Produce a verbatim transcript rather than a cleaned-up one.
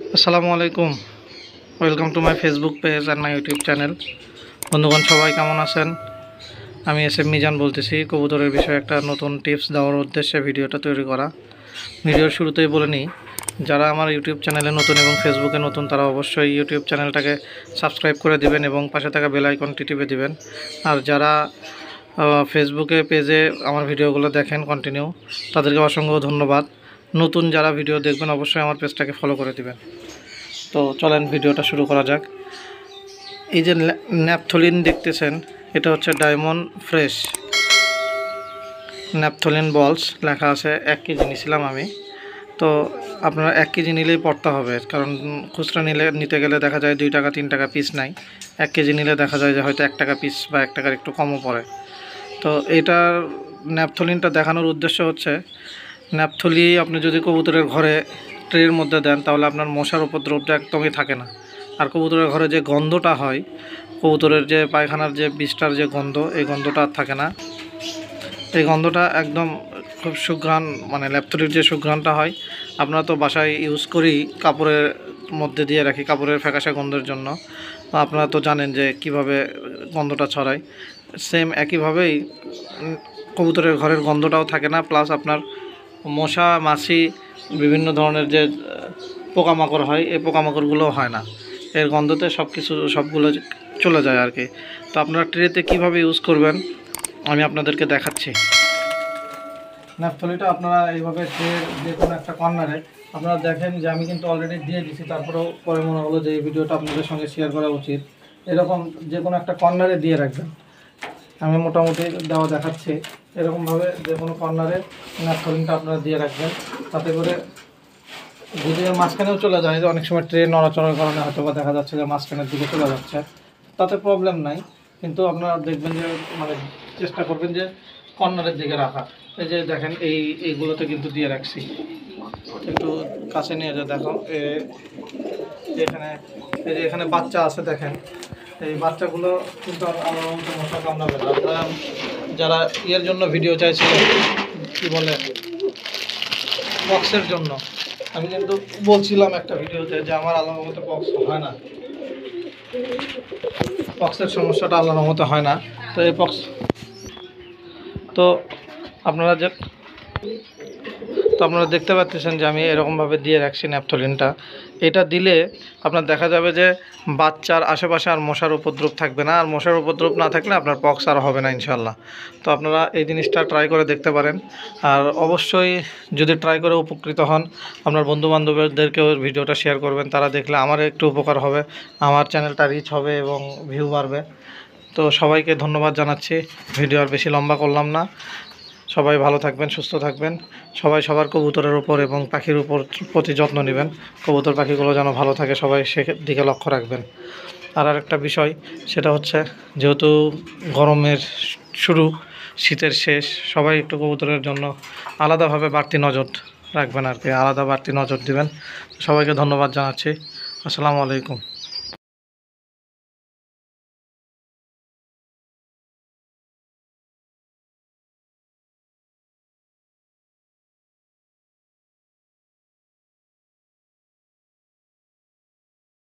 আসসালামু আলাইকুম। Welcome to my Facebook page and my YouTube channel. বন্ধুগণ, সবাই কেমন আছেন? আমি এস এম মিজান বলতেছি। কবুতরের বিষয়ে একটা নতুন টিপস দেওয়ার উদ্দেশ্যে ভিডিওটা তৈরি করা। ভিডিওর শুরুতেই বলে নিই, যারা আমার ইউটিউব চ্যানেলে নতুন এবং ফেসবুকে নতুন তারা অবশ্যই ইউটিউব চ্যানেলটাকে সাবস্ক্রাইব করে দিবেন এবং পাশে থাকা বেল আইকনটি টিপে দিবেন। আর যারা ফেসবুকে পেজে আমার ভিডিওগুলো দেখেন কন্টিনিউ, তাদেরকে অসংখ্য ধন্যবাদ। নতুন যারা ভিডিও দেখবেন অবশ্যই আমার পেজটাকে ফলো করে দিবেন। তো চলেন ভিডিওটা শুরু করা যাক। এই যে ন্যাপথলিন দেখতেছেন, এটা হচ্ছে ডায়মন্ড ফ্রেশ ন্যাপথলিন বলস লেখা আছে। এক কেজি নিয়েছিলাম আমি। তো আপনারা এক কেজি নিলেই পড়তে হবে, কারণ খুচরা নিলে নিতে গেলে দেখা যায় দুই টাকা তিন টাকা পিস নাই। এক কেজি নিলে দেখা যায় যে হয়তো এক টাকা পিস বা এক টাকার একটু কমও পড়ে। তো এটার ন্যাপথলিনটা দেখানোর উদ্দেশ্য হচ্ছে, ন্যাপথলি আপনি যদি কবুতরের ঘরে ট্রের মধ্যে দেন তাহলে আপনার মশার উপদ্রবটা একদমই থাকে না। আর কবুতরের ঘরে যে গন্ধটা হয়, কবুতরের যে পায়খানার যে বিষটার যে গন্ধ, এই গন্ধটা আর থাকে না। এই গন্ধটা একদম খুব সুঘ্রাণ, মানে ন্যাপথলির যে সুঘ্রাণটা হয়, আপনারা তো বাসায় ইউজ করি, কাপড়ের মধ্যে দিয়ে রাখি কাপড়ের ফ্যাকাশে গন্ধের জন্য। আপনারা তো জানেন যে কিভাবে গন্ধটা ছড়ায়। সেম একইভাবেই কবুতরের ঘরের গন্ধটাও থাকে না, প্লাস আপনার মশা মাছি বিভিন্ন ধরনের যে পোকামাকড় হয়, এই পোকামাকড়গুলোও হয় না। এর গন্ধতে সব কিছু সবগুলো চলে যায় আর কি। তো আপনারা ট্রেতে কীভাবে ইউজ করবেন আমি আপনাদেরকে দেখাচ্ছি। ন্যাপথলিটা আপনারা এইভাবে ট্রের যে কোনো একটা কর্নারে আপনারা দেখেন যে আমি কিন্তু অলরেডি দিয়ে দিচ্ছি, তারপরেও পরে মনে হলো যে এই ভিডিওটা আপনাদের সঙ্গে শেয়ার করা উচিত। এরকম যে কোনো একটা কর্নারে দিয়ে রাখবেন। আমি মোটামুটি দেওয়া দেখাচ্ছি। এরকমভাবে যে কোনো কর্নারে ন্যাপথলিনটা আপনারা দিয়ে রাখবেন, তাতে করে যদি মাঝখানেও চলে যায়, যে অনেক সময় ট্রেন নড়াচড়ার কারণে হয়তো বা দেখা যাচ্ছে যে মাঝখানের দিকে চলে যাচ্ছে, তাতে প্রবলেম নাই। কিন্তু আপনারা দেখবেন যে মানে চেষ্টা করবেন যে কর্নারের দিকে রাখা। এই যে দেখেন এই এইগুলোতে কিন্তু দিয়ে রাখছি, একটু কাছে নিয়ে যা দেখো। এখানে এই যে এখানে বাচ্চা আছে দেখেন, এই বাচ্চাগুলো কিন্তু আমার মতো মশা কামড়াবে না। আপনারা যারা ইয়ের জন্য ভিডিও চাইছিলেন, কী বলে পক্সের জন্য, আমি কিন্তু বলছিলাম একটা ভিডিওতে যে আমার আল্লাহর মতো পক্স হয় না, পক্সের সমস্যাটা আল্লাহর মতো হয় না। তো এই পক্স তো আপনারা যে তো আপনারা দেখতে পাচ্ছেন যে আমি এরকমভাবে দিয়ে রাখছি ন্যাপথলিনটা। এটা দিলে আপনার দেখা যাবে যে বাচ্চার আশেপাশে আর মশার উপদ্রব থাকবে না, আর মশার উপদ্রব না থাকলে আপনার পক্স আর হবে না ইনশাল্লাহ। তো আপনারা এই জিনিসটা ট্রাই করে দেখতে পারেন। আর অবশ্যই যদি ট্রাই করে উপকৃত হন, আপনার বন্ধুবান্ধবদেরকেও ভিডিওটা শেয়ার করবেন। তারা দেখলে আমার একটু উপকার হবে, আমার চ্যানেলটা রিচ হবে এবং ভিউ বাড়বে। তো সবাইকে ধন্যবাদ জানাচ্ছি। ভিডিও আর বেশি লম্বা করলাম না। সবাই ভালো থাকবেন, সুস্থ থাকবেন। সবাই সবার কবুতরের উপর এবং পাখির উপর প্রতি যত্ন নেবেন। কবুতর পাখিগুলো যেন ভালো থাকে, সবাই সেদিকে লক্ষ্য রাখবেন। আর আরেকটা বিষয়, সেটা হচ্ছে যেহেতু গরমের শুরু, শীতের শেষ, সবাই একটু কবুতরের জন্য আলাদাভাবে বাড়তি নজর রাখবেন আর কি, আলাদা বাড়তি নজর দিবেন। সবাইকে ধন্যবাদ জানাচ্ছি। আসসালামু আলাইকুম।